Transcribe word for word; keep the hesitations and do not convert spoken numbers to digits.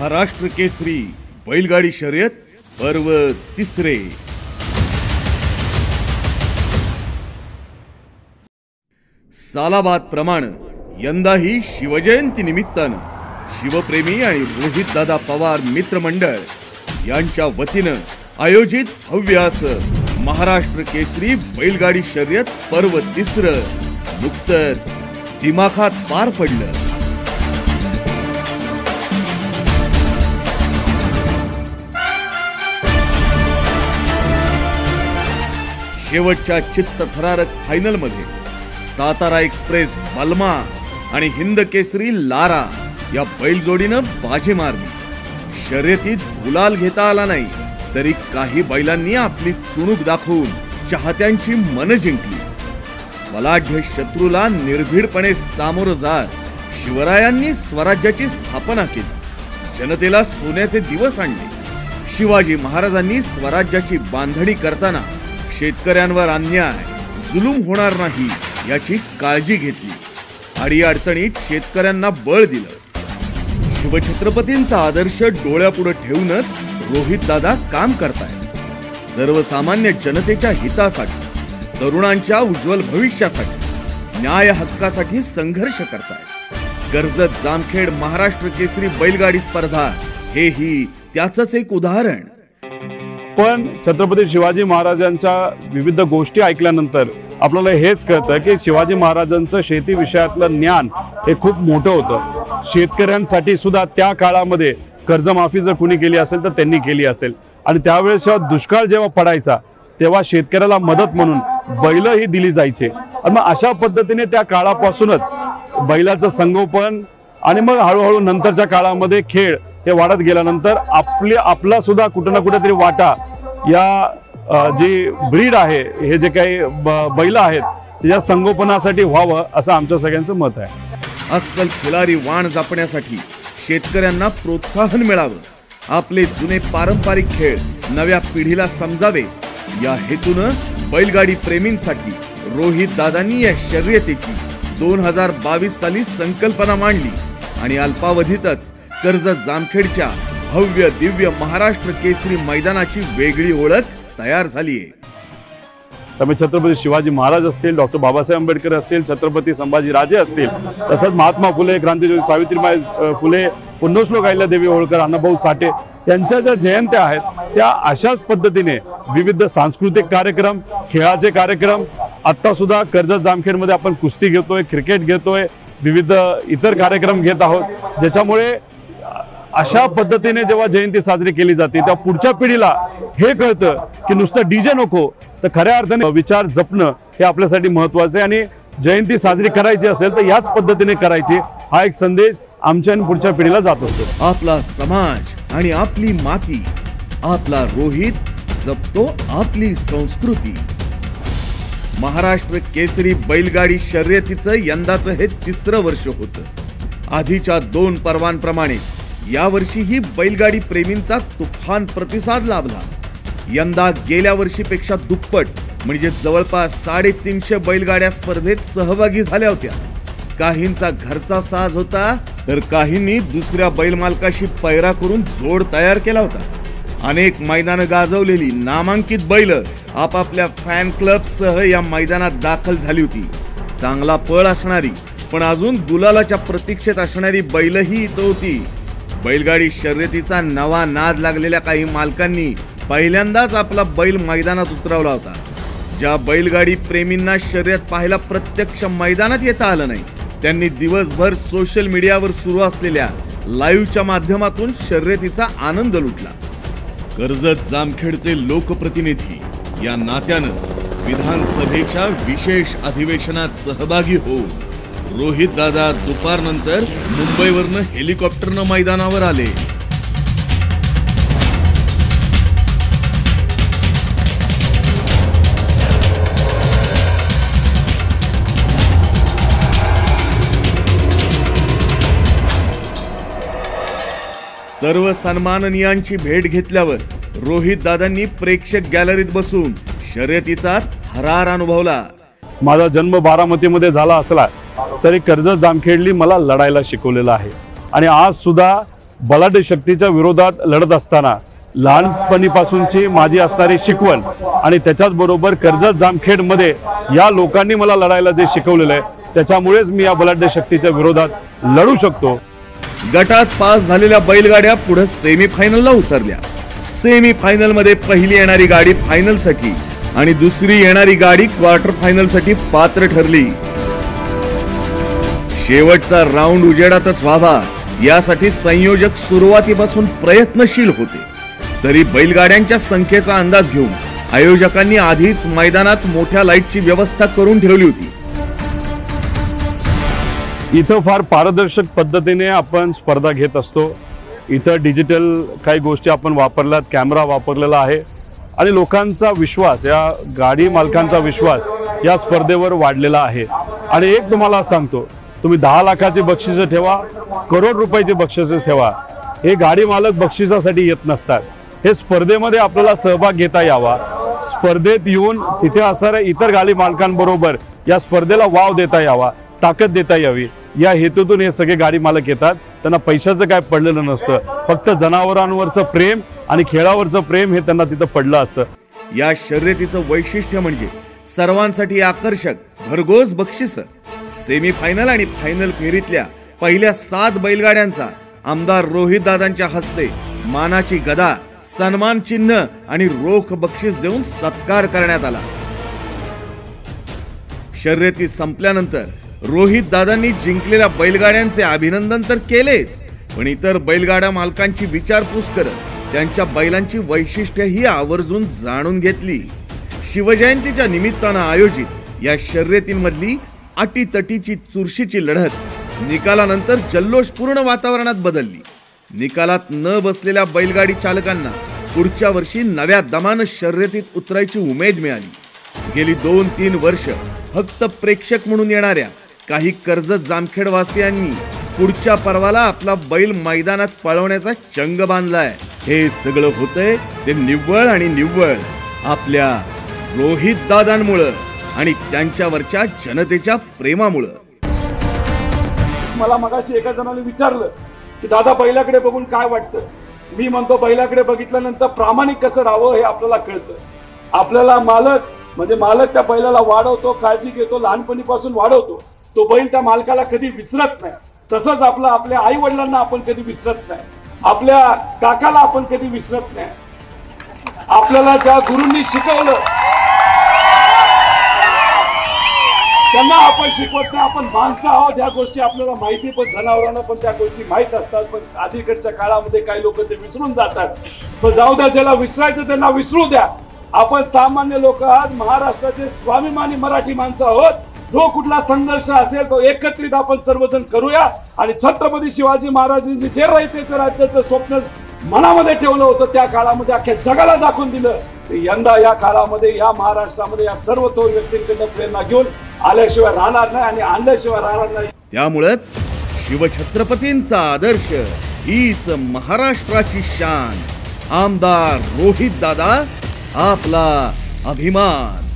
महाराष्ट्र केसरी बैलगाडी शर्यत पर्व तिसरे। सालाबाद प्रमाण यंदाही शिवजयंती निमित्तानं शिवप्रेमी आणि रोहित दादा पवार मित्रमंडळ यांच्या वतीनं आयोजित भव्य असं महाराष्ट्र केसरी बैलगाडी शर्यत पर्व तिसरं नुकतंच दिमाखात पार पडलं। शेवटच्या चित्तथरारक फायनल मध्ये सातारा एक्सप्रेस बलमा आणि हिंद केसरी लारा या बैलजोडीनं बाजी मारली। शर्यतीत गुलाल घेता आला नाही तरी काही बैलांनी आपली चुणूक दाखवून चाहत्यांची मन जिंकली। बलाढ्य शत्रूला निर्भीडपणे सामोरं जात शिवरायांनी स्वराज्याची स्थापना केली, जनतेला सोन्याचे दिवस आणले। शिवाजी महाराजांनी स्वराज्याची बांधणी करताना शेतकऱ्यांवर अन्याय जुलूम होणार नाही याची काळजी घेतली। अडीअडचणीत शेतकऱ्यांना बळ दिलं। शिवछत्रपतींचा आदर्श डोळ्यापुढे ठेवूनच रोहित दादा काम करतायत। सर्वसामान्य जनतेच्या हितासाठी, तरुणांच्या उज्ज्वल भविष्यासाठी, न्याय हक्कासाठी संघर्ष करतायत। कर्जत जामखेड महाराष्ट्र केसरी बैलगाडी स्पर्धा हेही त्याचंच एक उदाहरण। पण छत्रपती शिवाजी महाराजांच्या विविध गोष्टी ऐकल्यानंतर आपल्याला हेच कळतं की शिवाजी महाराजांचं शेती विषयातलं ज्ञान हे खूप मोठं होतं। शेतकऱ्यांसाठी सुद्धा त्या काळामध्ये कर्जमाफी जर कुणी केली असेल तर त्यांनी केली असेल, आणि त्यावेळेस दुष्काळ जेव्हा पडायचा तेव्हा शेतकऱ्याला मदत म्हणून बैल ही दिली जायचे। आणि मग अशा पद्धतीने त्या काळापासूनच बैलाचं संगोपन आणि मग हळूहळू नंतरच्या काळामध्ये खेळ हे वाढत गेल्यानंतर आपले आपला सुद्धा कुठं ना कुठेतरी वाटा या जी ब्रीड आहे, हे जे काही बैल आहेत त्याच्या संगोपनासाठी व्हावं असं आमच्या सगळ्यांचं मत आहे। अस्सल खिलारी वाण जपण्यासाठी शेतकऱ्यांना प्रोत्साहन मिळावं, आपले जुने पारंपरिक खेळ नव्या पिढीला समजावे या हेतूनं बैलगाडी प्रेमींसाठी रोहित दादांनी या शर्यतीची दोन हजार बावीस साली संकल्पना मांडली आणि अल्पावधीतच कर्जत जामखेडच्या भव्य दिव्य महाराष्ट्र केसरी मैदानाची वेगळी ओळख तयार झाली आहे। त्यामुळे छत्रपती शिवाजी महाराज असतील, डॉक्टर बाबासाहेब आंबेडकर असतील, छत्रपती संभाजीराजे असतील, तसंच महात्मा फुले, क्रांतिज्योती सावित्रीबाई फुले, पुण्यश्लोक अहिल्यादेवी होळकर, अण्णाभाऊ साठे यांच्या ज्या जयंत्या आहेत त्या अशाच पद्धतीने विविध सांस्कृतिक कार्यक्रम, खेळाचे कार्यक्रम, आता सुद्धा कर्जत जामखेडमध्ये आपण कुस्ती घेतोय, क्रिकेट घेतोय, विविध इतर कार्यक्रम घेत आहोत, ज्याच्यामुळे अशा पद्धतीने जेव्हा जयंती साजरी केली जाते तेव्हा पुढच्या पिढीला हे कळतं की नुसतं डीजे नको तर खऱ्या अर्थाने विचार जपणं हे आपल्यासाठी महत्त्वाचं आहे। आणि जयंती साजरी करायची असेल तर याच पद्धतीने करायची हा एक संदेश आमच्या आणि पुढच्या पिढीला जात असतो। आपला समाज आणि आपली माती, आपला रोहित जपतो आपली संस्कृती। महाराष्ट्र केसरी बैलगाडी शर्यतीचं यंदाचं हे तिसरं वर्ष होतं। आधीच्या दोन पर्वांप्रमाणे यावर्षीही बैलगाडी प्रेमींचा तुफान प्रतिसाद लाभला। यंदा गेल्या वर्षीपेक्षा दुप्पट म्हणजे जवळपास साडेतीनशे बैलगाड्या स्पर्धेत सहभागी झाल्या होत्या। काहींचा घरचा साज होता तर काहींनी दुसऱ्या बैलमालकाशी पैरा करून जोड तयार केला होता। अनेक मैदानं गाजवलेली नामांकित बैल आपापल्या फॅन क्लब सह या मैदानात दाखल झाली होती। चांगला पळ असणारी पण अजून गुलालाच्या प्रतीक्षेत असणारी बैलही इथं होती। बैलगाडी शर्यतीचा नवा नाद लागलेल्या काही मालकांनी पहिल्यांदाच आपला बैल मैदानात उतरवला होता। ज्या बैलगाडी प्रेमींना शर्यत पाहायला प्रत्यक्ष मैदानात येता आलं नाही त्यांनी दिवसभर सोशल मीडियावर सुरू असलेल्या लाईव्हच्या माध्यमातून शर्यतीचा आनंद लुटला। कर्जत जामखेडचे लोकप्रतिनिधी या नात्यानं विधानसभेच्या विशेष अधिवेशनात सहभागी होऊन रोहित दादा दुपारनंतर मुंबईवरनं हेलिकॉप्टरनं मैदानावर आले। सर्व सन्माननीयांची भेट घेतल्यावर रोहित दादांनी प्रेक्षक गॅलरीत बसून शर्यतीचा थरार अनुभवला। माझा जन्म बारामतीमध्ये झाला असला तरी कर्जत जामखेडली मला लढायला शिकवलेलं आहे। आणि आज सुद्धा बलाढ्य शक्तीच्या विरोधात लढत असताना लहानपणीपासूनची माझी असणारी शिकवण आणि त्याच्याच बरोबर कर्जत जामखेडमध्ये या लोकांनी मला लढायला जे शिकवलेलं आहे त्याच्यामुळेच मी या बलाढ्य शक्तीच्या विरोधात लढू शकतो। गटात पास झालेल्या बैलगाड्या पुढे सेमीफायनलला उतरल्या। सेमीफायनल मध्ये पहिली येणारी गाडी फायनल साठी आणि दुसरी येणारी गाडी क्वार्टर फायनल साठी पात्र ठरली। शेवटचा राऊंड उजेडातच व्हावा यासाठी संयोजक सुरुवातीपासून प्रयत्नशील होते, तरी बैलगाड्यांच्या संख्येचा अंदाज घेऊन आयोजकांनी आधीच मैदानात मोठ्या लाईटची व्यवस्था करून ठेवली होती। इथं फार पारदर्शक पद्धतीने आपण स्पर्धा घेत असतो। इथं डिजिटल काही गोष्टी आपण वापरल्यात, कॅमेरा वापरलेला आहे आणि लोकांचा विश्वास, या गाडी मालकांचा विश्वास या स्पर्धेवर वाढलेला आहे। आणि एक तुम्हाला सांगतो, तुम्ही दहा लाखाची बक्षिसं ठेवा, करोड रुपयाची बक्षिसं ठेवा, हे गाडी मालक बक्षिसासाठी येत नसतात। हे स्पर्धेमध्ये आपल्याला सहभाग घेता यावा, स्पर्धेत येऊन तिथे असणाऱ्या इतर गाडी मालकांबरोबर या स्पर्धेला वाव देता यावा, ताकद देता यावी या हेतूतून हे सगळे गाडी मालक येतात। त्यांना पैशाचं काय पडलेलं नसतं, फक्त जनावरांवरचं प्रेम आणि खेळावरचं प्रेम हे त्यांना तिथं पडलं असतं। या शर्यतीचं वैशिष्ट्य म्हणजे सर्वांसाठी आकर्षक भरघोस बक्षिसं। सेमीफायनल आणि फायनल फेरीतल्या पहिल्या सात बैलगाड्यांचा आमदार रोहित दादांच्या हस्ते मानाची गदा, सन्मान चिन्ह आणि रोख बक्षीस देऊन सत्कार करण्यात आला। शर्यती संपल्यानंतर रोहित दादांनी जिंकलेल्या बैलगाड्यांचे अभिनंदन तर केलेच, पण इतर बैलगाडा मालकांची विचारपूस करत त्यांच्या बैलांची वैशिष्ट्यही आवर्जून जाणून घेतली। शिवजयंतीच्या निमित्तानं आयोजित या शर्यतींमधली अटीतटीची चुरशीची लढत निकालानंतर जल्लोषपूर्ण वातावरणात बदलली। निकालात न बसलेल्या बैलगाडी चालकांना पुढच्या वर्षी नव्या दमानं शर्यतीत उतरायची उमेद मिळाली। गेली दोन तीन वर्ष फक्त प्रेक्षक म्हणून येणाऱ्या काही कर्जत जामखेडवासियांनी पुढच्या पर्वाला आपला बैल मैदानात पळवण्याचा चंग बांधलाय। हे सगळं होतंय ते निव्वळ आणि निव्वळ आपल्या रोहित दादांमुळं आणि त्यांच्यावरच्या जनतेच्या प्रेमामुळं। मला मगाशी एका जणाने विचारलं की दादा बैलाकडे बघून काय वाटतं, मी म्हणतो बैलाकडे बघितल्यानंतर प्रामाणिक कसं राहावं हे आपल्याला कळतं। आपल्याला मालक म्हणजे मालक त्या बैलाला वाढवतो, काळजी घेतो, लहानपणीपासून वाढवतो, तो बैल त्या मालकाला कधी विसरत नाही। तसंच आपलं आपल्या आई वडिलांना आपण कधी विसरत नाही, आपल्या काकाला आपण कधी विसरत नाही। आपल्याला ज्या गुरूंनी शिकवलं त्यांना आपण शिकवत नाही। आपण माणसं आहोत ह्या गोष्टी आपल्याला माहिती, पण जनावरांना पण त्या गोष्टी माहीत असतात, पण आधीकडच्या काळामध्ये काही लोक ते विसरून जातात। पण जाऊ द्या, ज्याला विसरायचं त्यांना विसरू द्या। आपण सामान्य लोक आहात, महाराष्ट्राचे स्वाभिमानी मराठी माणसं आहोत। जो कुठला संघर्ष असेल तो एकत्रित आपण सर्वजण करूया आणि छत्रपती शिवाजी महाराजांनी जे रयतेचं राज्याचं स्वप्न मनामध्ये ठेवलं होतं त्या काळामध्ये अख्ख्या जगाला दाखवून दिलं। यंदा या काळामध्ये या महाराष्ट्रामध्ये या सर्व थोर व्यक्तींकडून प्रेरणा घेऊन आल्याशिवाय राहणार नाही आणि आणल्याशिवाय राहणार नाही। त्यामुळेच शिवछत्रपतींचा आदर्श हीच महाराष्ट्राची शान। आमदार रोहित दादा आपला अभिमान।